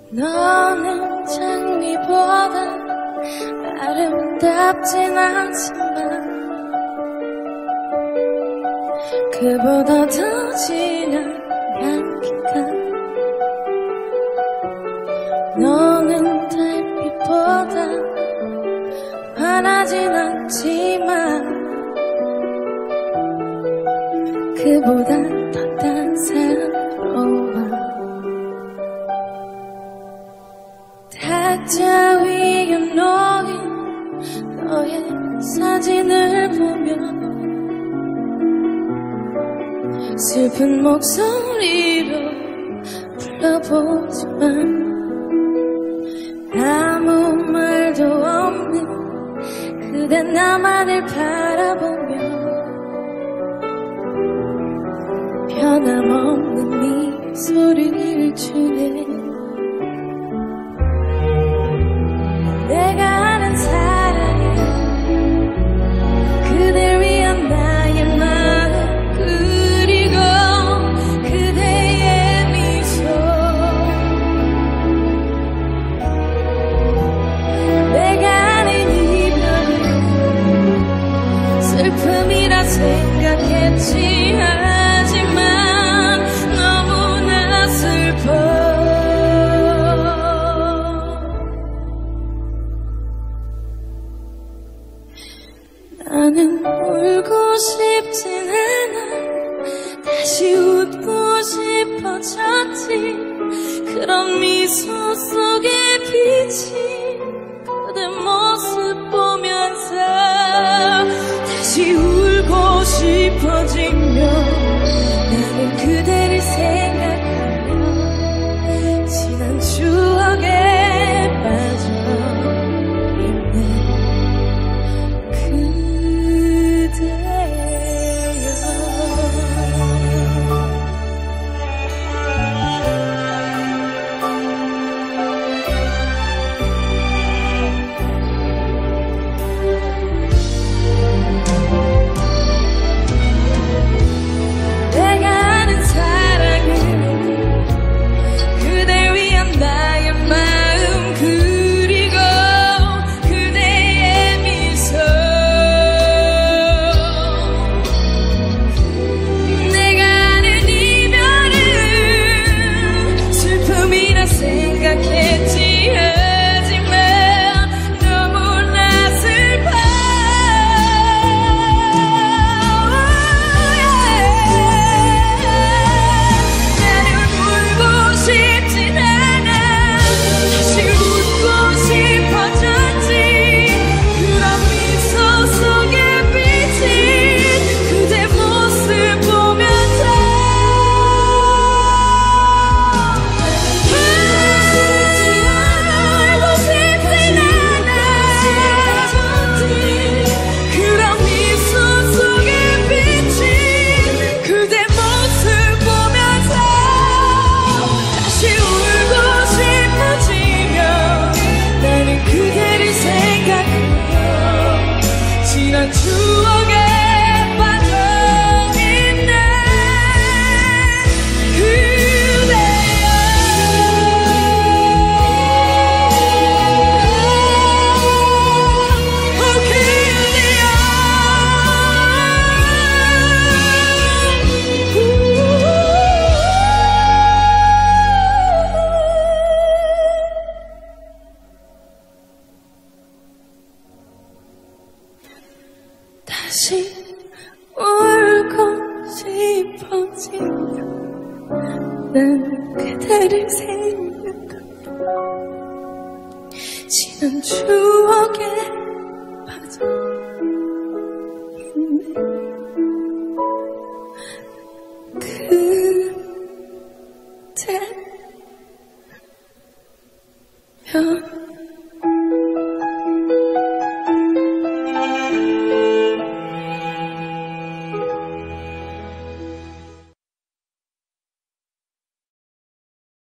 너는 장미보다 아름답진 않지만 그보다 더 진한 향기가 너는 달빛보다 환하진 않지만 그보다 더 따사로워 탁자 위에 놓인 너의 사진을 보며 슬픈 목소리로 불러보지만 아무 말도 없는 그대 나만을 바라보며 변함없는 미소를 주네. 내가 아는 사랑이 그댈 위한 나의 마음 그리고 그대의 미소 내가 아는 이별은 슬픔이라 생각했지 하지만 너무나 슬퍼 나는 울고 싶진 않아 다시 웃고 싶어졌지 그런 미소 속에 비친 그대 모습 보면서 다시 울고 싶어지며 나는 그대를 생각하며 지난 추억에 빠져 다시 울고 싶어지며 난 그대를 생각하며 지난 추억에 빠져 그대 면